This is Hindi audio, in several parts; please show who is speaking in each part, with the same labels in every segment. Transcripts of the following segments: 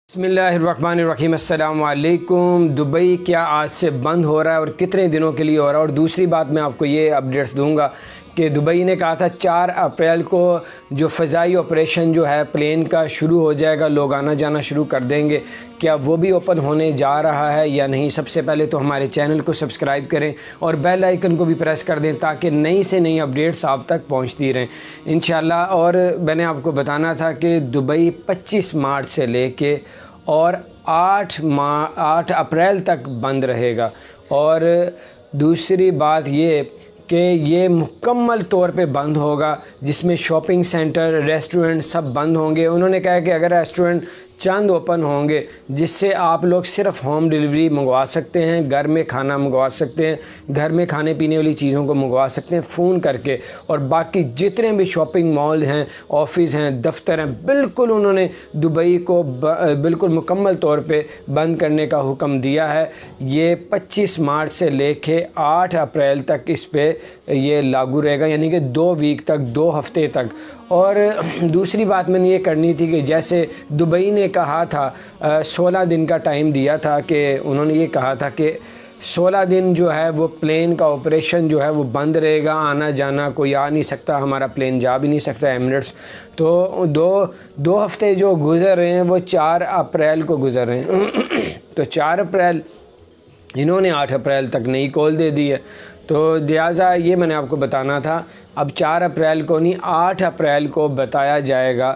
Speaker 1: बिस्मिल्लाहिर्रहमानिर्रहीम। अस्सलाम वालेकुम। दुबई क्या आज से बंद हो रहा है और कितने दिनों के लिए हो रहा है। और दूसरी बात मैं आपको ये अपडेट्स दूंगा कि दुबई ने कहा था 4 अप्रैल को जो फ़ज़ाई ऑपरेशन जो है प्लेन का शुरू हो जाएगा, लोग आना जाना शुरू कर देंगे। क्या वो भी ओपन होने जा रहा है या नहीं? सबसे पहले तो हमारे चैनल को सब्सक्राइब करें और बेल आइकन को भी प्रेस कर दें ताकि नई से नई अपडेट्स आप तक पहुंचती रहें इंशाल्लाह। और मैंने आपको बताना था कि दुबई 25 मार्च से लेके और 8 अप्रैल तक बंद रहेगा। और दूसरी बात ये कि ये मुकम्मल तौर पे बंद होगा, जिसमें शॉपिंग सेंटर, रेस्टोरेंट सब बंद होंगे। उन्होंने कहा कि अगर रेस्टोरेंट चंद ओपन होंगे जिससे आप लोग सिर्फ होम डिलीवरी मंगवा सकते हैं, घर में खाना मंगवा सकते हैं, घर में खाने पीने वाली चीज़ों को मंगवा सकते हैं फ़ोन करके। और बाकी जितने भी शॉपिंग मॉल हैं, ऑफिस हैं, दफ्तर हैं, बिल्कुल उन्होंने दुबई को बिल्कुल मुकम्मल तौर पे बंद करने का हुक्म दिया है। ये 25 मार्च से लेके 8 अप्रैल तक इस पे ये लागू रहेगा, यानी कि 2 वीक तक, 2 हफ्ते तक। और दूसरी बात मैंने ये करनी थी कि जैसे दुबई ने कहा था 16 दिन का टाइम दिया था, कि उन्होंने ये कहा था कि 16 दिन जो है वो प्लेन का ऑपरेशन जो है वो बंद रहेगा, आना जाना कोई आ नहीं सकता, हमारा प्लेन जा भी नहीं सकता एमिरेट्स। तो दो हफ्ते जो गुज़र रहे हैं वो 4 अप्रैल को गुज़र रहे हैं तो 4 अप्रैल इन्होंने 8 अप्रैल तक नई कॉल दे दी है। तो लिहाजा ये मैंने आपको बताना था। अब 4 अप्रैल को नहीं, 8 अप्रैल को बताया जाएगा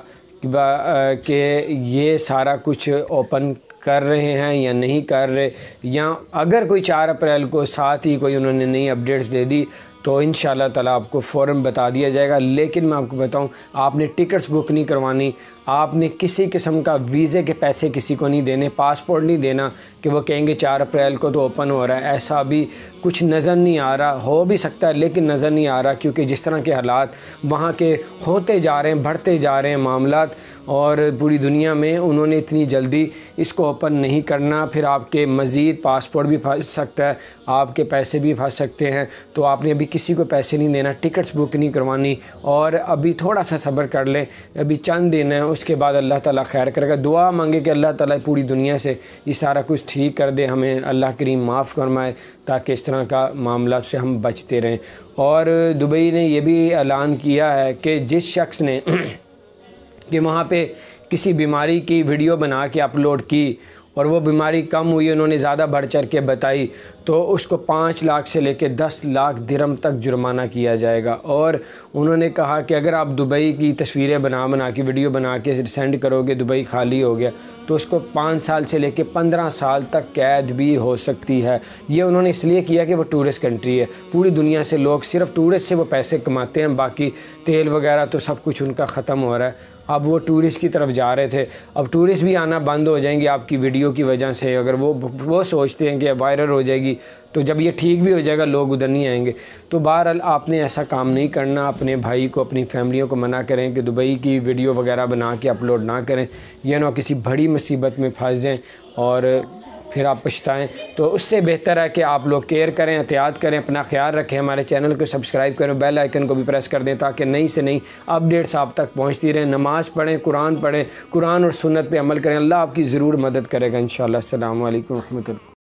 Speaker 1: कि ये सारा कुछ ओपन कर रहे हैं या नहीं कर रहे, या अगर कोई 4 अप्रैल को साथ ही कोई उन्होंने नई अपडेट्स दे दी तो इंशाल्लाह ताला आपको फ़ौरन बता दिया जाएगा। लेकिन मैं आपको बताऊं, आपने टिकट्स बुक नहीं करवानी, आपने किसी किस्म का वीज़े के पैसे किसी को नहीं देने, पासपोर्ट नहीं देना कि वो कहेंगे 4 अप्रैल को तो ओपन हो रहा है। ऐसा भी कुछ नज़र नहीं आ रहा, हो भी सकता है लेकिन नज़र नहीं आ रहा, क्योंकि जिस तरह के हालात वहाँ के होते जा रहे हैं, बढ़ते जा रहे हैं मामलात, और पूरी दुनिया में उन्होंने इतनी जल्दी इसको ओपन नहीं करना। फिर आपके मज़ीद पासपोर्ट भी फंस सकता है, आपके पैसे भी फंस सकते हैं। तो आपने अभी किसी को पैसे नहीं देना, टिकट्स बुक नहीं करवानी, और अभी थोड़ा सा सब्र कर लें, अभी चंद दिन है, उसके बाद अल्लाह ताला खैर करेगा। दुआ मांगे कि अल्लाह ताला पूरी दुनिया से ये सारा कुछ ठीक कर दे, हमें अल्लाह करीम माफ़ फरमाए, ताकि इस तरह का मामला से हम बचते रहें। और दुबई ने यह भी ऐलान किया है कि जिस शख्स ने कि वहाँ पे किसी बीमारी की वीडियो बना के अपलोड की और वो बीमारी कम हुई, उन्होंने ज़्यादा बढ़ चढ़ के बताई, तो उसको 5 लाख से लेकर 10 लाख दिरहम तक जुर्माना किया जाएगा। और उन्होंने कहा कि अगर आप दुबई की तस्वीरें बना के वीडियो बना के सेंड करोगे, दुबई खाली हो गया, तो उसको 5 साल से लेकर 15 साल तक कैद भी हो सकती है। ये उन्होंने इसलिए किया कि वो टूरिस्ट कंट्री है, पूरी दुनिया से लोग सिर्फ टूरिस्ट से वो पैसे कमाते हैं, बाकी तेल वगैरह तो सब कुछ उनका ख़त्म हो रहा है। अब वो टूरिस्ट की तरफ जा रहे थे, अब टूरिस्ट भी आना बंद हो जाएंगे आपकी वीडियो की वजह से। अगर वो सोचते हैं कि वायरल हो जाएगी, तो जब ये ठीक भी हो जाएगा लोग उधर नहीं आएंगे। तो बहरहाल आपने ऐसा काम नहीं करना, अपने भाई को, अपनी फैमिलियों को मना करें कि दुबई की वीडियो वगैरह बना के अपलोड ना करें, यह ना किसी बड़ी मुसीबत में फंस जाएं और फिर आप पछताएं। तो उससे बेहतर है कि आप लोग केयर करें, एहतियात करें, अपना ख्याल रखें, हमारे चैनल को सब्सक्राइब करें, बेल आइकन को भी प्रेस कर दें ताकि नई से नई अपडेट्स आप तक पहुंचती रहें। नमाज़ पढ़ें, कुरान और सुन्नत पे अमल करें, अल्लाह आपकी ज़रूर मदद करेगा इंशाअल्लाह। अस्सलामु अलैकुम रहमतुल्लाह।